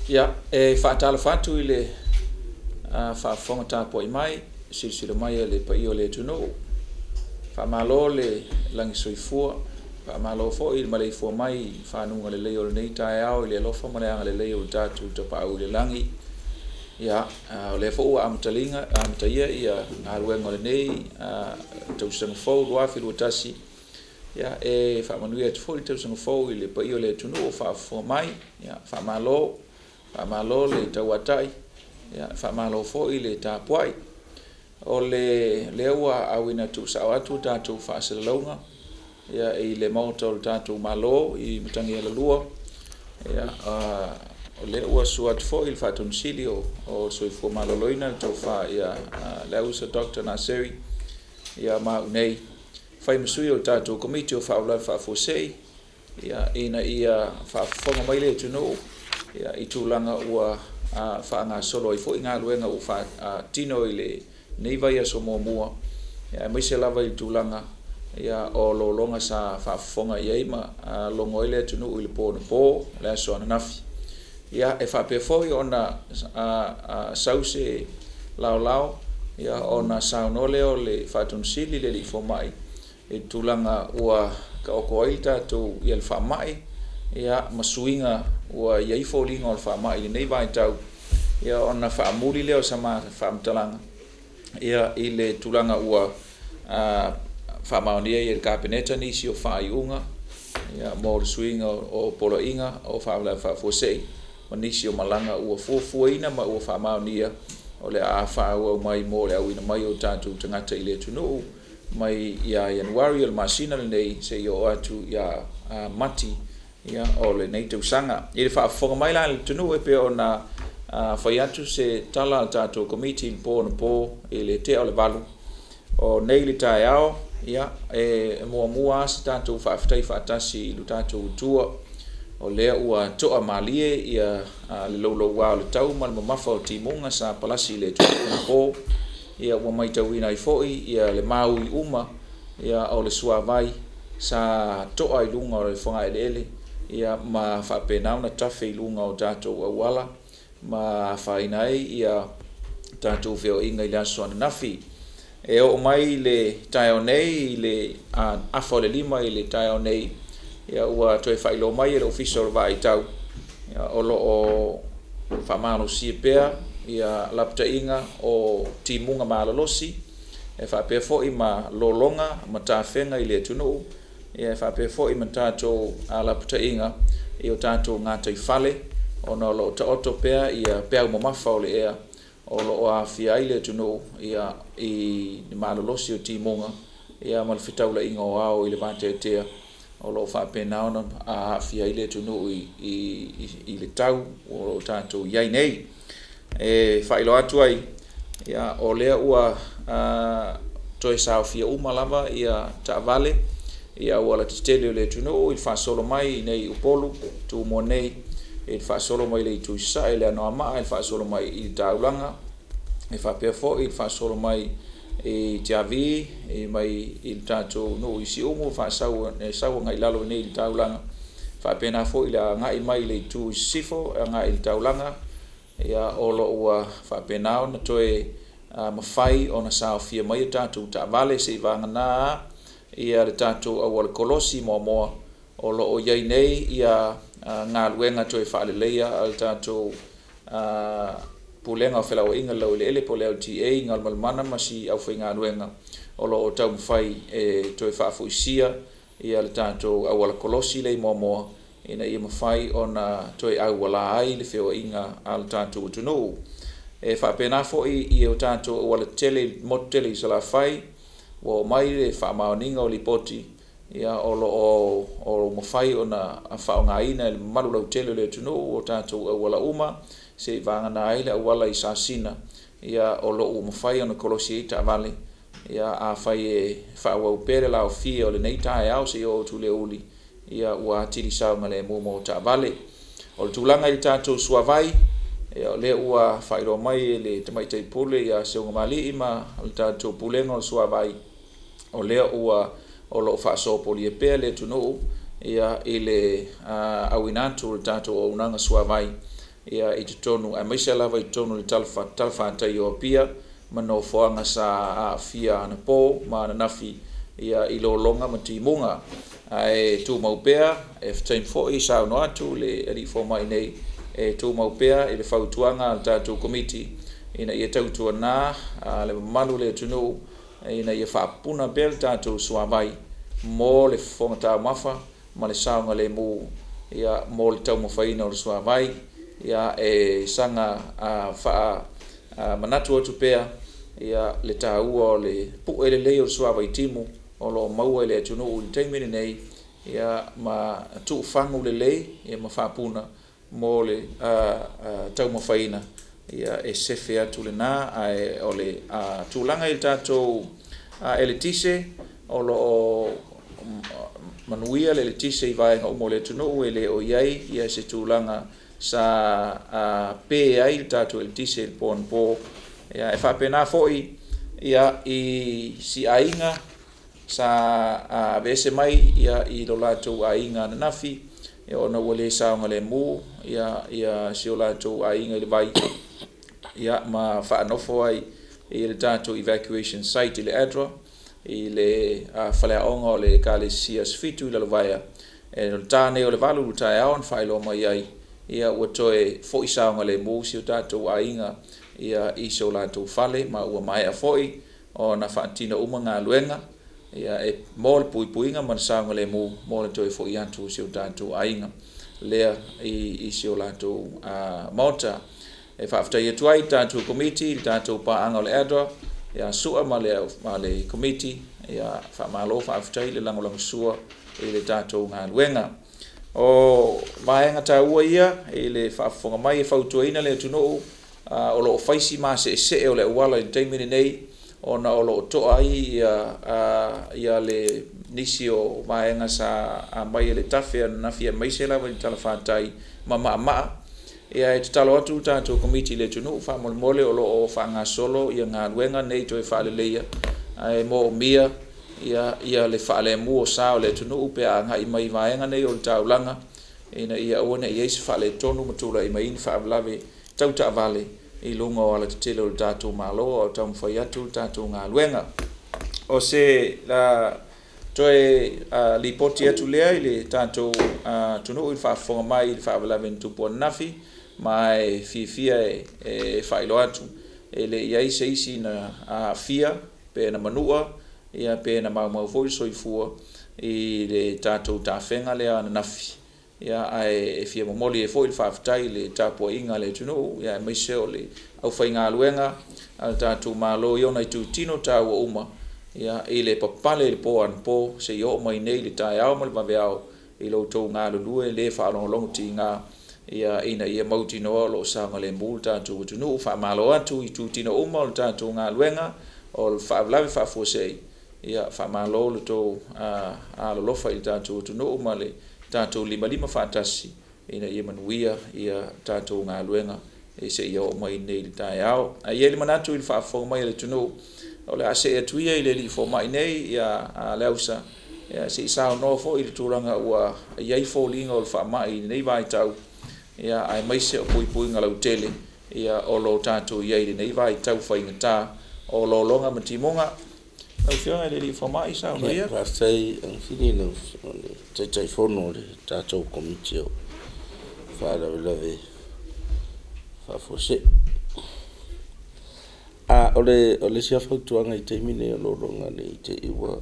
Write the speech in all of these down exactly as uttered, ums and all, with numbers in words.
Ya, e whaatala whatu i le whaafonga tāpo i mai, sirisira mai le pa i o le tunu. Whaamalo le langi soifua, whaamalo fo i malei fua mai, whanunga le leo le nei tae au i le lofa mareanga le leo le tātu ta pau le langi. Ya, o le fo ua amatalinga, amataia i a haruenga le nei, tausanga fau, luafi luatasi. Ya, e whaamanuia te fo i tausanga fau i le pa i o le tunu o whaafua mai, ya, whaamalo, whaamalo le tauatai, ya, whaamalo fo i le tāpuai. O le leua awina tu sa atu tātou whaasalaunga, ya, i le mauta o tātou malo i matangi ala lua, ya, o le ua suat fo i le whaatonisili o, o soifua maloloina tau wha, ya, leusa Doctor Naseri, ya, maunei, whai masui o tātou komiti o whaulai whaafosei, ya, ina ia whaafonga mai le tunu, ya, i tūlanga ua uh, whaanga solo i fo i ngā luenga u wha uh, tino i le neivai aso mua mua, ya, maise lava i tūlanga, ya, o Lologa sa whaafonga i eima uh, longo i le tunu i le pō na pō, le aso ana nafi. Ya, e whapea foi ona uh, uh, sause lao lao, ya, ona saunole o le whaatonisili le li fo mai, e tūlanga ua ka oko aita tu i al whamai, ya, masuinga ua iai fōlinga o le whamai i nei vai tau, ya, ona whaamuri leo sa maa whaamtalanga, ya, i le tūlanga ua uh, whamaonia i le kāpeneta nisi o whaiunga, ya, mō le suinga o, o polo inga o whaamla whaafosei, o nisi o malanga ua fuafuaina ma ua whamaonia o le a whaua mai mō le awina mai o tātou tangata i le tunu, mai ia Ianuari o le masina le nei se i o atu ia uh, mati, ya, o le nei tausanga. I le whaafonga mai la le tunu e pe o na uh, whai atu se tala al tātou komiti i pō na pō i le te o le valu. O nei le tae ao, ya, e mua mua asa tātou whaafitai whaatasi i lu tātou tua. O lea ua toa malie i a uh, le lolo wao le tau ma le mamafa o Timuga sa palasi le tunu na pō. Ia ua mai tauina i foi, ia le mau i uma, ia o le sua vai sa toa i lunga o le whanga ele ele. Ia ma whapenau na tafe i lunga o tātou awala, ma whainai ia tātou wheo inga i le aso ana nafi. E o mai le tae o nei, le uh, afa o le lima i le tae o nei, ia ua toe whailo mai e le official va i tau. Ia o lo o whamano si pea, ia lapta inga o Timuga malolosi, e whapea fo i ma Lologa, ma tāwhenga i le tunu, ia e whapea fo i ma tātou a lapta inga, i o tātou ngātai whale, o no lo ta oto pea, ia pea umamafa o le ea, o lo o a whia i le tunu, ia i malolosi o Timuga, ia malwhitaula inga o au i le vante tea, o lo whapea naona a whia i le tunu i, i, i, i le tau, o lo tātou iai nei. E whailo atu ai, ia o lea ua uh, toe sao fia uma lava ia ta vale, ia ua la titele o le tunu i whaasolo mai nei upolu, tu mo nei, i whaasolo mai le i tuisa, i le anoa maa, i whaasolo mai i taulanga, i whapea fo, i whaasolo mai i te avi, i mai i tātou no i si umu, whaasau ngai lalo nei i taulanga, whapea na fo i le ngai mai le i tu sifo, ngai i taulanga, ia o lo ua whapenao na toe uh, mawhai o na sao fia mai tātou ta vale se i vanga nā, ia le tātou awal kolosi moa moa, o lo o iai nei ia uh, ngā luenga toe whaale leia al tātou uh, pulenga o whelau inga lau ele ele po leo T A ngal malmana masi au whai ngā luenga, o lo o tau mwhai e toe whaafu isia, ia le tātou awal kolosi lei moa moa, ina ia mawhai o na toi au wala ai le wheo inga al tātou tunu. E whapena fo i i o tātou o wala tele, motu tele i sala whai, o mai le whamaoninga o li poti, ia o lo o, o mawhai o na whao ngā ina le maru lau tele le tunu o tātou o wala uma, se i vanga na aile o wala i sasina, ia o lo o mawhai o na kolosi i ta vale, ia a whai e whao au pere lao fia o le nei tae au se i o tu le uli, ia ua tiri sao ngale mo mo ta vale o tulanga i tātou suavai e o le ua whairo mai le tamaitai pule ia se unga mali ima o tātou pulenga o suavai o le ua o lo whaaso poli e pea le tunu ia i le uh, awinatu o tātou o unanga suavai ia i te tonu ai maise lava i tonu le talfa talfa tai o pia mano foanga sa a fia na po ma na nafi ia i Lologa ma Timuga ai tu maupea e time for i sa no atu le ali fo mai nei e tu maupea i le fautuanga al tatu committee ina ia tautua na le malu le tunu ina ia faapuna bel tatu suavai mo le fonga ta mafa ma le saunga le mu ia mo le tau mafaina o le suavai ia e sanga a fa manatu atu pea ia le taua o le pu ele le o suavai timu o lo mau ele tunu u taimini nei ia ma tu fangu le le ia ma faapuna mo le tau mafaina ia e sefe atu le na ai o le tūlanga i tātou ele tise o lo manuia le tise i vaenga umo le tunu ele o iai ia se tūlanga sa pe ai le tātou ele tise le pon po ia e whapena foi ia i si ainga sa vese mai ia i lo lātou ainga na nafi ia ona ua le saunga le mu ia ia si o lātou ainga le vai ia ma whaanofo ai i le tātou evacuation site i le adra i le whaleaonga o le ka le sias fitu i la lawaya e no tāne o le valu tai aon whailo mai ai ia ua toe fo i saunga le mu si o tātou ainga ia i so lātou whale ma ua mai a foi o na whaatina uma ngā luenga ia e mol pui puinga man saunga le mu mo le toe fo i atu si o tātou ainga lea i, i si o lātou uh, mota e whaaftai atu ai tātou committee, tātou paanga o le adra, ia sua ma le, ma le committee, ia whaamalo whaaftai le langolango sua i le tātou ngā luenga. O maenga tā ua ia, i le whaafonga mai e whautua ina le tunuu, uh, o lo whaisi maa se se e o le uala i teimini nei, o na o lo toa ai ia, uh, ia le nisi o maenga sa a mai e le tawhia na fia maise lawa i tala whaatai ma maa maa, ia e talo atu tātou committee le tunu fa mole mole o lo o fa nga solo ia nga luenga nei to e fa le leia ai mo mia ia ia le fa le mu o sa le tunu pe a nga i mai vaenga nei o taulanga ina ia ona ia se fa le tonu mutula i mai fa lave tau ta vale i lunga o le tele o tātou malo o tau mwhai atu tātou nga luenga o se la toe uh, li poti atu lea i le tātou uh, tunu i fa fonga mai i fa lave tupu nafi mai fifia e, e whailo atu e le iai se isi na a fia pe na manua ia pe na mau mau foi soifua i le tātou tāwhenga lea na nafi ia ai e fia momoli e foi whaafitai le tāpua inga le tunu ia e meise o le au whainga luenga al tātou malo i ona i tu tino tāua uma ia i le papale le po an po se i o mai nei le tai au ma le maweao i lo tau ngā lulue le whaalongolongo ti ngā ia ina ia mauti no lo sanga le multa tu tu no fa malo atu i tu tino uma o tatu nga luenga o fa lave fa fosei ia fa malo lo to a a lo fa il tatu tu no uma le tatu lima lima fatasi ina ia manuia ia tatu nga luenga e se ia o mai nei tai ao a ia le manatu il fa fo mai le tu no o le ase atu ia ile li fo mai nei ia a leusa ia se sa no fo il turanga ua ia i fo linga o fa mai nei vai tau ia ai maise o pui pui ngalau tele ia o lo tātou ia i nei vai tau whaingata o lo longa ma Timuga au whianga le li whamai sao no ia pastai ang fini no tai tai fono le tātou komiti o whaarawe lawe whafose a ole ole sia whautuanga i te mine o lo longa ne i te iwa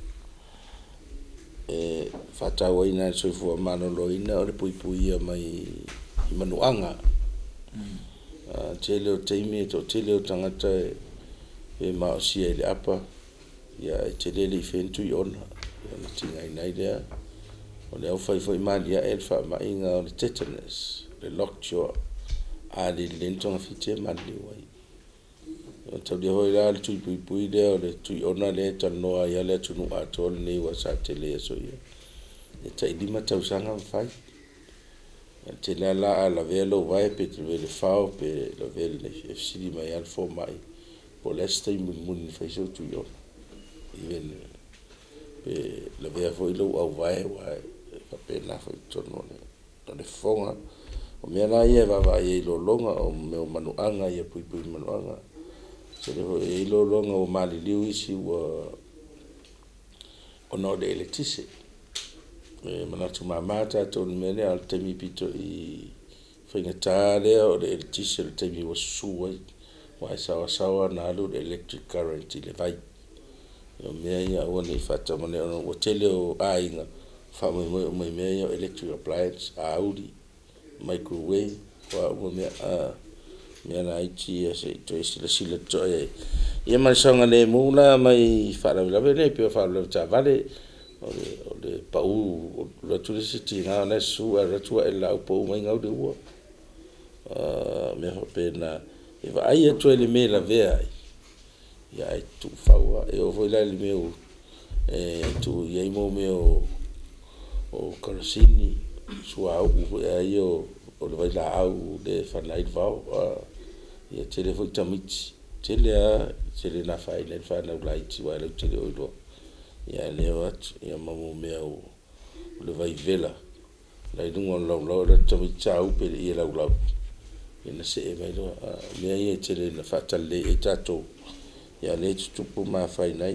e whatawa ina soifua manolo ina o le pui pui ia mai i manuanga mm. uh, tele o teimi to tele o tangata e, e mao sia i le apa ia e tele le i whentu i ona ia na tinga i nei lea o le au whaifo i malia e le wha mainga o le tetanus le lockjaw a le lentonga fitia mali wai o tau le hoi la le tui pui pui lea o le tui ona le tanoa ia le tunu ato le nei wa sa tele so ia e tai lima tau sanga mwhai te la la la velo vai pe te vele fao pe la vele e fsidi mai al fo mai po lesta i mun mun fai so tu yo even pe la vea fo ilo au vai vai pa pe na fo tono ne to le fonga o mea la ia vava ia Lologa o mea manuanga ia pui pui manuanga se le e Lologa o maliliu isi ua o no de electricity e manatu mamata to mele al temi pito i whaingatā lea o de electricity le temi wa suai wa sawa sawa na alu de electric current i le vai o mea ia ua nei whatamane o tele o ainga whamai mai mea ia electric appliance a audi microwave wa ua mea a mea na iti ia se to isi la sila to e ia mai sanga le mula mai wharawilave nei pia wharawilave ta vale o le o le pau o le tuli siti ngā na su a ratua e lau pau mai ngau de ua mea hope na e wa ai atu e le me la vea ia e tu whaua e o foi lai le meu e tu iei mo meo o karasini sua au e ai o o le vai la au le whanai vau ia tele foi tamiti tele a tele na whai le whanau laiti wa lau tele oiloa ia leo atu ia mamu mea o le vai vela lai dunga lau lau la tamiti au pe ia lau lau ina se e mai loa mea ia tele na whatale e tato ia le tutupu ma whai nei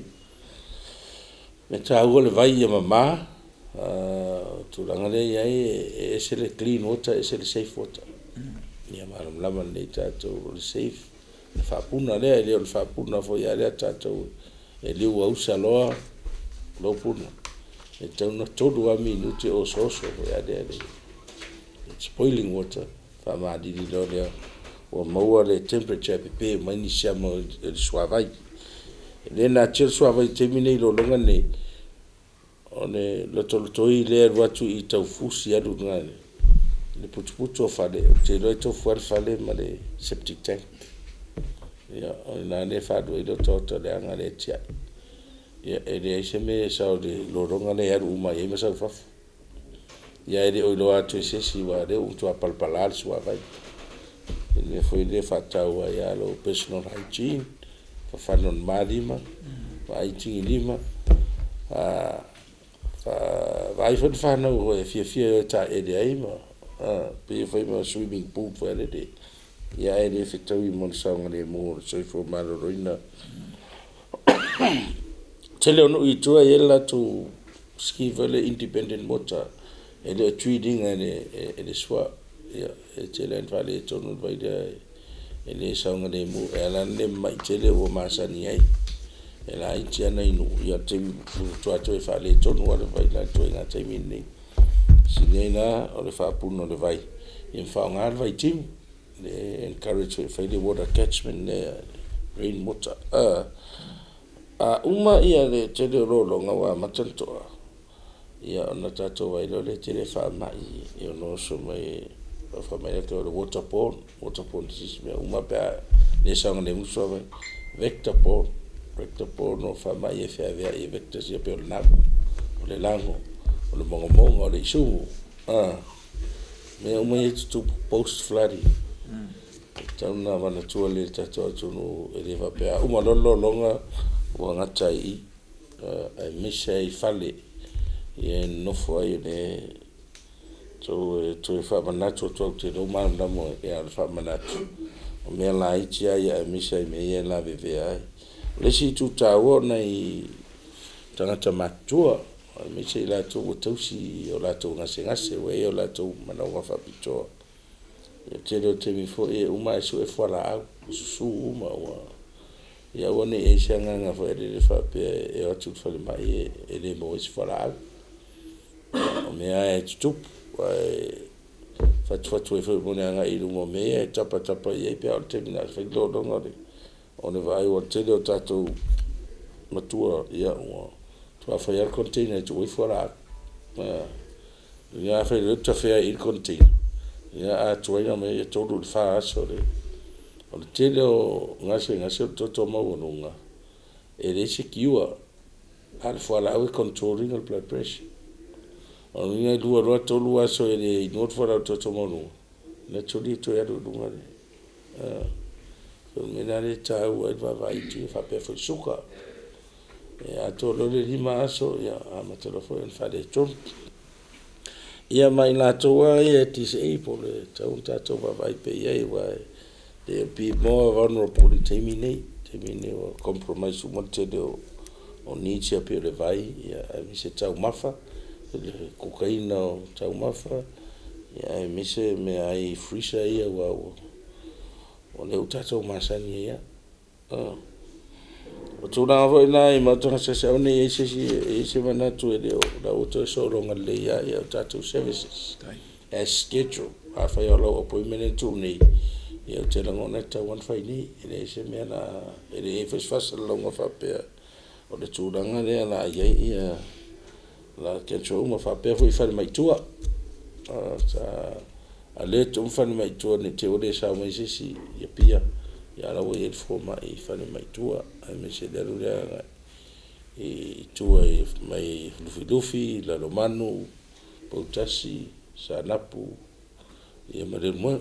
me ta ua le vai ia mama tūranga le ia e se le clean water e se le safe water ia maram lama nei tatou le safe le whapuna lea e leo le whapuna fo ia lea tatou e liu au sa loa lo puna e tauna todu a minuti o soso fo ia lea le spoiling water whamadiri lo lea o maua le temperature pepe mai ni siama le suavai le na tir suavai temi nei lo longa nei one lo tolo toi le watu i tau fusi adu ngane le putu putu o fale te lo to fuar fale ma le septic tank ya na ne fadu i lo toto le anga le tia ya e le se me sa de lo ronga le aru ma e me sa fa ya e o lo atu se si wa de un to palpalar sua vai le foi le fatau ya lo personal hygiene fa fanon malima vai tingi lima a vai foi fana o fia fia ta e de aí ma ah pe foi ma swimming pool foi ele de ia ele fitou i mon song le mo so foi ma roina tele no i tu ela tu ski vele independent motor ele trading ele ele swa ia e tele en vale to no vai de ele song le mo ela ne mai tele o ma sani ai ela ai tia nei no ia te tu atu e fa le tonu ala vai la tu nga te mini sinena o le fa puno le vai in fa nga vai tim le encourage e fa le water catchment le rain water a a uma ia le te le rolo nga wa matanto ia ona tato vai le te le fa mai io no so mai fa mai le water pond water pond system uma pa le sanga le muso vai vector pond recto por no fa mai e fa vea e vector sia pe o lago o le lago o le mongo mongo o le isu ah me o mai tu post flooding tau na wana tua le tato atu no e le va pe a uma lolo longa o ngata i e misha i fale e no foi ne to to fa manatu to te do ma ndamo e al fa manatu o me la i tia ia misha i me ia la vevea le si tu tawo nei tangata matua me se la tu tu si o la tu ngase ngase we o la tu mana wa fa pito e te lo te mi fo e uma su e fora au su uma wa ya woni e shanga nga fo e le fa pe e o tu fa le mai e le mo is fora au o me ai tu wa fa tu fa tu e fo mo nga i lu mo me e tapa tapa e pe o te na fa lo do ngore ona vai o tele o tatou matua ia o tu a fai al container tu i fora ia fai le tu fai il container ia a tu ia me todo fa so le o tele o ngase ngase to to mo nunga e le secure al fora o controlling el blood pressure o ia du ro to lu aso e le not fora to to mo nunga le chuli to ia du nunga eh mena le tau e va vai ti fa pe fo suka e a to lo le lima aso ya a ma telefone fa de tom ia mai la toa ia disabled tau tatou vai pe ia vai they be more vulnerable in terminate terminate or compromise one te o o ni tia pe le vai ia mi se tau mafa le cocaine o tau mafa ia mi se me ai freezer ia wa o le tatou masani ia o tuna vo ina i ma tona se se oni e se e se mana tu e o da o to so longa le ia ia tatou services as schedule a fa yo lo appointment tu ni ia te langona ta one fai ni e se me na e e fes fas longa fa pe o le tūranga rea la ia ia la ke tō uma fa pe foi fa mai tua sa a le tō fa mai tua ni te ore sa mai sisi ia pia ia la we fo mai fa mai tua ai me se le rea e tua mai lufi lufi la romano potasi sa napu ia mare mo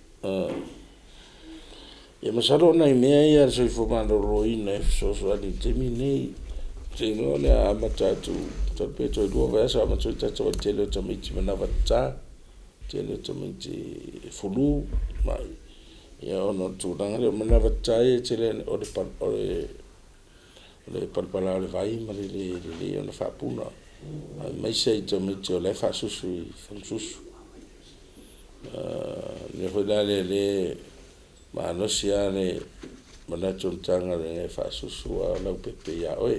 ia masalo na mea ia so fo mano roina so so ali termine se no le amata tu tu peto do versa ma tu tato tele to mi mana vata tele to mi fulu mai ia ono tu danga le mana vata e tele o de par o le le par para le vai ma le le le ona fa puna mai sei to mi to le fa su su fa su le ho dale le ma no sia ne mana tanga le fa su su la pepe ya oi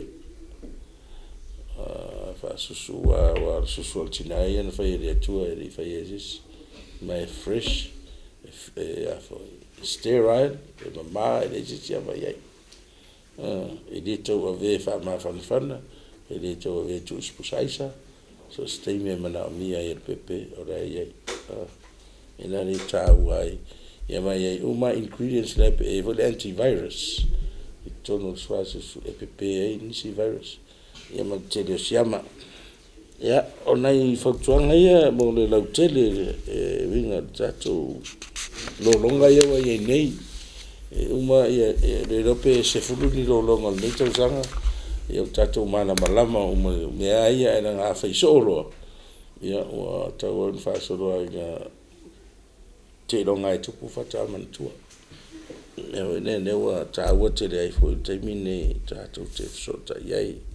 fa su su wa wa su su tinai en fa ile tu e fa yesis mai fresh e a fo sterile e mama e ji ti ava ye e di to ave fa ma fa fa e di to ave tu spusaisa so stay me mana mia e pepe ora ye e la ni ta wai ia mai ai uma ingredients le e vol antivirus e tono swaso su e pepe e nisi virus ia ma te de siama ia onai faktuanga ia mo le lau tele e winga tato Lologa ia wa ia nei e uma ia le rope se fulu ni Lologa nei tau sanga ia tato mana malama uma mea ia era nga fa isolo ia wa tau on fa solo ia te longa e tupu fata mantua e ne ne wa ta wa te le fo te mine tato te sota ia